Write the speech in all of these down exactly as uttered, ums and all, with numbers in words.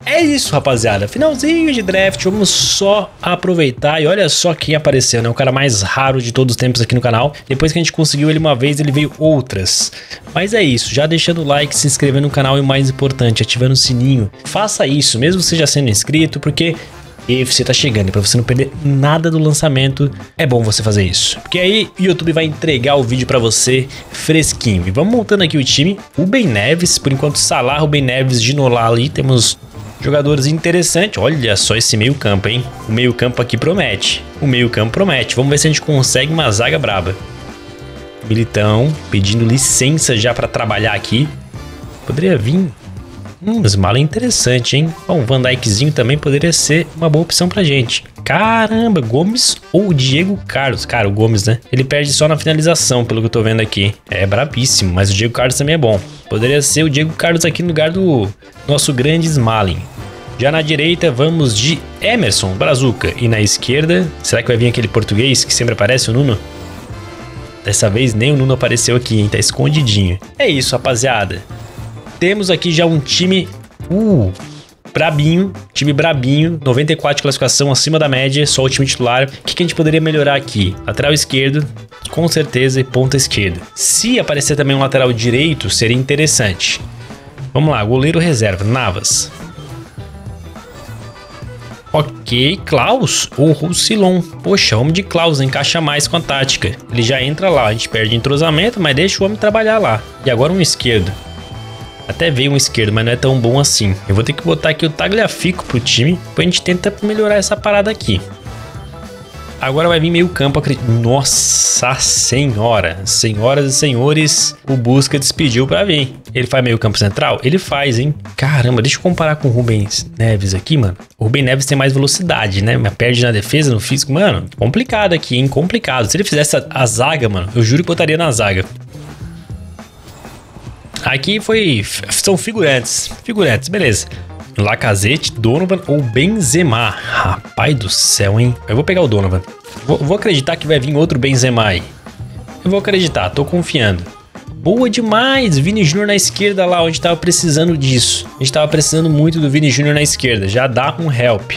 É isso, rapaziada, finalzinho de draft, vamos só aproveitar e olha só quem apareceu, né, o cara mais raro de todos os tempos aqui no canal. Depois que a gente conseguiu ele uma vez, ele veio outras. Mas é isso, já deixando o like, se inscrevendo no canal e o mais importante, ativando o sininho. Faça isso, mesmo você já sendo inscrito, porque e você tá chegando e pra você não perder nada do lançamento, é bom você fazer isso. Porque aí o YouTube vai entregar o vídeo pra você fresquinho. E vamos montando aqui o time, Rubem Neves, por enquanto Salah, Rubem Neves, Ginola ali, temos jogadores interessantes. Olha só esse meio campo, hein? O meio campo aqui promete. O meio campo promete. Vamos ver se a gente consegue uma zaga braba. Militão pedindo licença já para trabalhar aqui. Poderia vir. Hum, Smalling é interessante, hein? Bom, o Van Dijkzinho também poderia ser uma boa opção pra gente. Caramba, Gomes ou Diego Carlos? Cara, o Gomes, né? Ele perde só na finalização, pelo que eu tô vendo aqui. É brabíssimo, mas o Diego Carlos também é bom. Poderia ser o Diego Carlos aqui no lugar do nosso grande Smalling. Já na direita, vamos de Emerson Brazuca. E na esquerda, será que vai vir aquele português que sempre aparece, o Nuno? Dessa vez nem o Nuno apareceu aqui, hein? Tá escondidinho. É isso, rapaziada. Temos aqui já um time uh, brabinho, time brabinho, noventa e quatro de classificação acima da média, só o time titular. O que, que a gente poderia melhorar aqui? Lateral esquerdo, com certeza, e ponta esquerda. Se aparecer também um lateral direito, seria interessante. Vamos lá, goleiro reserva, Navas. Ok, Klaus ou Roussillon. Poxa, homem de Klaus encaixa mais com a tática. Ele já entra lá, a gente perde entrosamento, mas deixa o homem trabalhar lá. E agora um esquerdo. Até veio um esquerdo, mas não é tão bom assim. Eu vou ter que botar aqui o Tagliafico pro time, depois a gente tenta melhorar essa parada aqui. Agora vai vir meio campo, acredito. Nossa senhora, senhoras e senhores, o Busca despediu pra vir. Ele faz meio campo central? Ele faz, hein? Caramba, deixa eu comparar com o Rubem Neves aqui, mano. O Rubem Neves tem mais velocidade, né? Mas perde na defesa, no físico. Mano, complicado aqui, hein? Complicado. Se ele fizesse a, a zaga, mano, eu juro que botaria na zaga. Aqui foi... São figurantes. Figurantes, beleza. Lacazette, Donovan ou Benzema. Rapaz do céu, hein? Eu vou pegar o Donovan. Vou, vou acreditar que vai vir outro Benzema aí. Eu vou acreditar, tô confiando. Boa demais! Vini Júnior na esquerda lá, onde tava precisando disso. A gente tava precisando muito do Vini Júnior na esquerda. Já dá um help.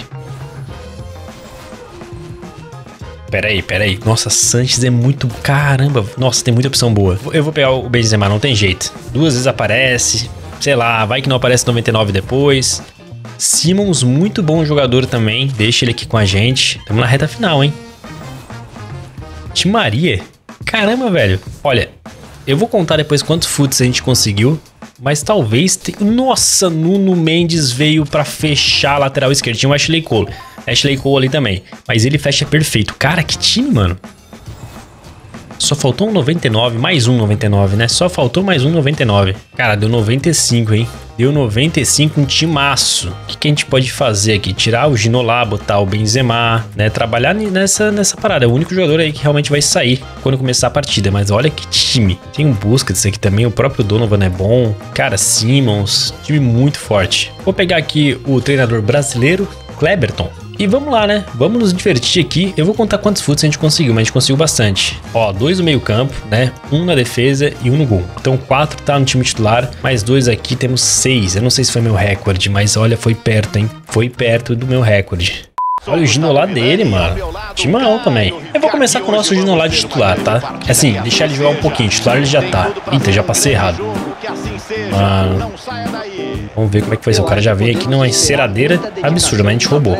Pera aí, pera aí. Nossa, Sanches é muito... Caramba. Nossa, tem muita opção boa. Eu vou pegar o Benzema, não tem jeito. Duas vezes aparece. Sei lá, vai que não aparece noventa e nove depois. Simons, muito bom jogador também. Deixa ele aqui com a gente. Estamos na reta final, hein? Di Maria. Caramba, velho. Olha, eu vou contar depois quantos futs a gente conseguiu. Mas talvez... Te... Nossa, Nuno Mendes veio pra fechar a lateral esquerda. Tinha o Ashley Cole. Ashley Cole ali também. Mas ele fecha perfeito. Cara, que time, mano. Só faltou um noventa e nove. Mais um noventa e nove, né? Só faltou mais um noventa e nove. Cara, deu noventa e cinco, hein? Deu noventa e cinco, um timaço. O que, que a gente pode fazer aqui? Tirar o Ginola, botar o Benzema, né? Trabalhar nessa, nessa parada. É o único jogador aí que realmente vai sair quando começar a partida. Mas olha que time. Tem um Busquets aqui também. O próprio Donovan é bom. Cara, Simons. Time muito forte. Vou pegar aqui o treinador brasileiro, Kleberton. E vamos lá, né? Vamos nos divertir aqui. Eu vou contar quantos futs a gente conseguiu, mas a gente conseguiu bastante. Ó, dois no meio campo, né? Um na defesa e um no gol. Então quatro tá no time titular, mais dois aqui, temos seis. Eu não sei se foi meu recorde, mas olha, foi perto, hein? Foi perto do meu recorde. Olha o Ginola dele, mano. Timão também. Eu vou começar com o nosso Ginola de titular, tá? Assim, deixar ele jogar um pouquinho. Titular ele já tá. Eita, já passei errado. Mano... Vamos ver como é que foi isso. O cara já veio aqui numa enceradeira absurda, mas a gente roubou.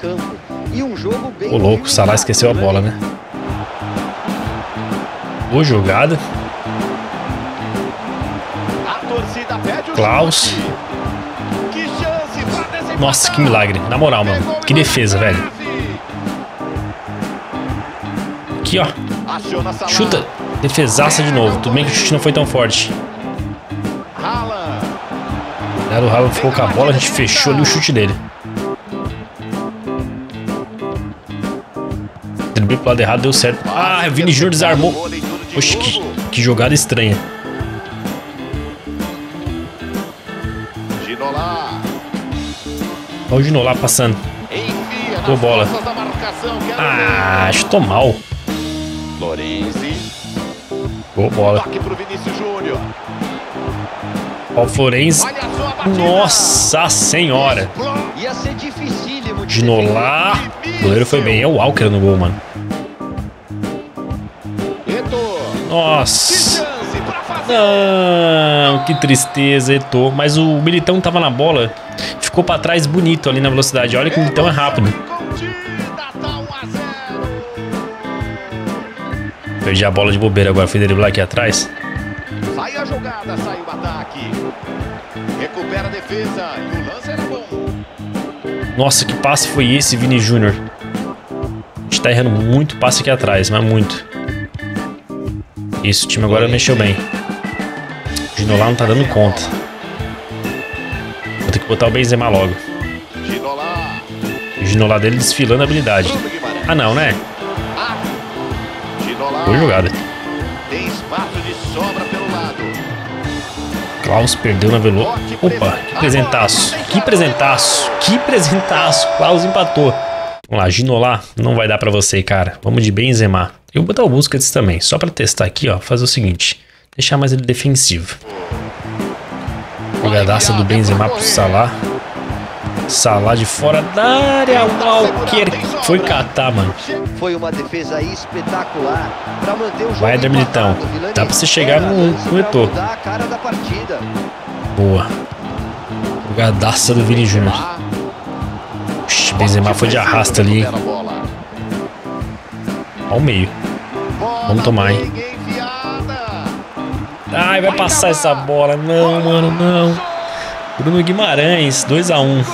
Ô louco, o Salah esqueceu a bola, né? Boa jogada. Klaus. Nossa, que milagre. Na moral, mano. Que defesa, velho. Aqui, ó. Chuta. Defesaça de novo. Tudo bem que o chute não foi tão forte. O Haaland ficou com a bola, a gente fechou ali o chute dele. Driblei pro lado errado, deu certo. Ah, o Vini Júnior desarmou. Oxe, que, que jogada estranha. Olha o Ginola passando. Boa bola. Ah, chutou mal. Boa bola. Ó o Florenzi. Nossa senhora. Ginola. O goleiro foi bem. É o Walker no gol, mano. Nossa. Não, que tristeza, Eto'o. Mas o Militão tava na bola. Ficou pra trás bonito ali na velocidade. Olha que o Militão é rápido. Perdi a bola de bobeira agora. Fui driblar aqui atrás. Sai a jogada, sai o ataque. Recupera a defesa e o lance era bom. Nossa, que passe foi esse, Vini Júnior? A gente tá errando muito passe aqui atrás, mas muito. Isso, o time agora mexeu bem. O Ginola não tá dando conta. Vou ter que botar o Benzema logo. O Ginola dele desfilando a habilidade. Ah não, né? Boa jogada. Tem espaço de sobra pelo lado. Klaus perdeu na velo. Opa, que presentaço. Que presentaço. Que presentaço. Klaus empatou. Vamos lá, Ginola. Não vai dar pra você, cara. Vamos de Benzema. Eu vou botar o Busquets também. Só pra testar aqui, ó. Fazer o seguinte. Deixar mais ele defensivo. Jogadaça do Benzema pro Salah. Salah de fora da área. O Walker foi catar, mano. Foi uma defesa espetacular para manter o jogo. Vai, Militão. Dá pra você chegar no, no Eto'o. Boa. Jogadaça do Vini Júnior. Benzema foi de arrasta ali. Ao meio. Vamos tomar, hein? Ai, vai passar essa bola. Não, mano, não. Bruno Guimarães, dois a um.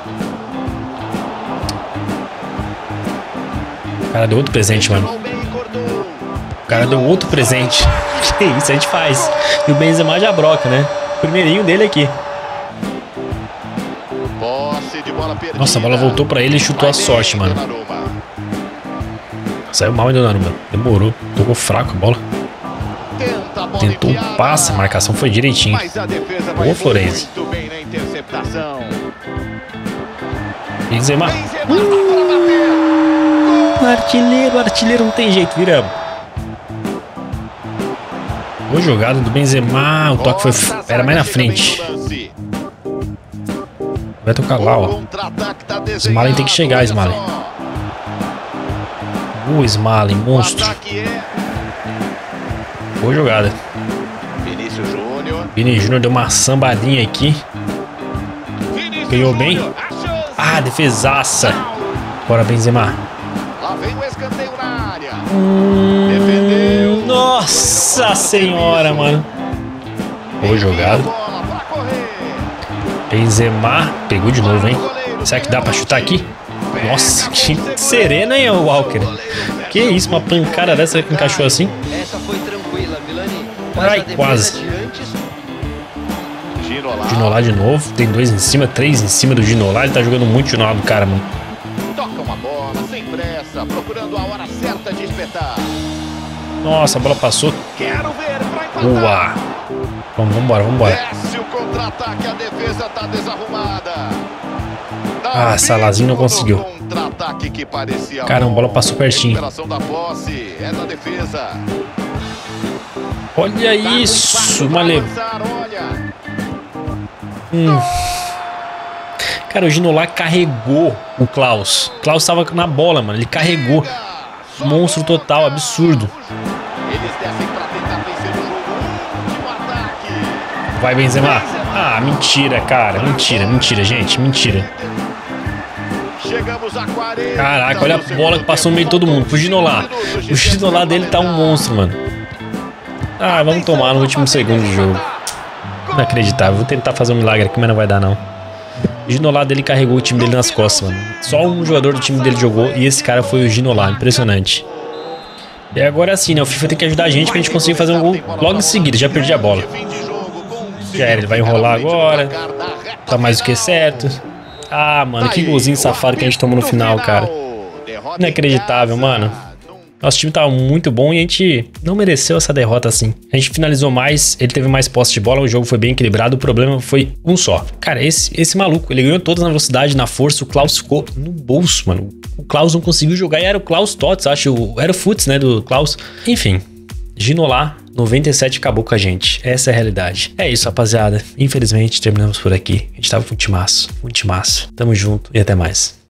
O cara deu outro presente, mano. O cara deu outro presente. Que isso, a gente faz. E o Benzema já broca, né? Primeirinho dele aqui. Nossa, a bola voltou pra ele e chutou a sorte, mano. Saiu mal em Donnarumma. Demorou. Tocou fraco a bola. Tentou um passe, a marcação foi direitinho. Boa, Florenzi. Benzema. Hum, artilheiro, artilheiro, não tem jeito, viramos. Boa jogada do Benzema. O toque foi, era mais na frente. Vai tocar lá, ó. Smalling tem que chegar, Smalling. Boa, Smalling, monstro. Boa jogada. Vini Júnior deu uma sambadinha aqui. Ganhou bem. Ah, defesaça. Bora, Benzema. Hum, nossa senhora, mano. Boa jogada. Benzema. Pegou de novo, hein? Será que dá pra chutar aqui? Nossa, que serena, hein, o Walker. Que isso, uma pancada dessa que encaixou assim? Essa foi tranquila, Vilani. Ai, quase. Ginola de novo. Tem dois em cima, três em cima do Ginola. Ele tá jogando muito Ginola do cara, mano. Toca uma bola sem pressa, procurando a hora certa de espetar. Nossa, a bola passou. Quero ver pra empatar. Boa. Vamos, vambora, vambora. Desce o contra-ataque, a defesa tá desarrumada. Ah, Salahzinho não conseguiu. Caramba, a bola passou pertinho. Da posse, é da defesa. Olha isso, Male. Hum. Cara, o Ginola carregou o Klaus. O Klaus tava na bola, mano. Ele carregou. Monstro total, absurdo. Vai, Benzema. Ah, mentira, cara. Mentira, mentira, gente. Mentira. Caraca, olha a bola que passou no meio de todo mundo. O Ginola. O Ginola dele tá um monstro, mano. Ah, vamos tomar no último segundo de jogo. Inacreditável. Vou tentar fazer um milagre aqui, mas não vai dar, não. O Ginola dele carregou o time dele nas costas, mano. Só um jogador do time dele jogou e esse cara foi o Ginola. Impressionante. E agora sim, né? O FIFA tem que ajudar a gente pra gente conseguir fazer um gol logo em seguida. Já perdi a bola. Já era, ele vai enrolar agora. Tá mais do que certo. Ah, mano, que golzinho safado que a gente tomou no final, cara. Inacreditável, mano. Nosso time tava muito bom e a gente não mereceu essa derrota assim. A gente finalizou mais, ele teve mais posse de bola, o jogo foi bem equilibrado, o problema foi um só. Cara, esse, esse maluco, ele ganhou todas na velocidade, na força, o Klaus ficou no bolso, mano. O Klaus não conseguiu jogar e era o Klaus Tots, acho, era o Futs, né, do Klaus. Enfim, Ginola noventa e sete acabou com a gente. Essa é a realidade. É isso, rapaziada. Infelizmente, terminamos por aqui. A gente tava com um timaço. Um timaço. Tamo junto e até mais.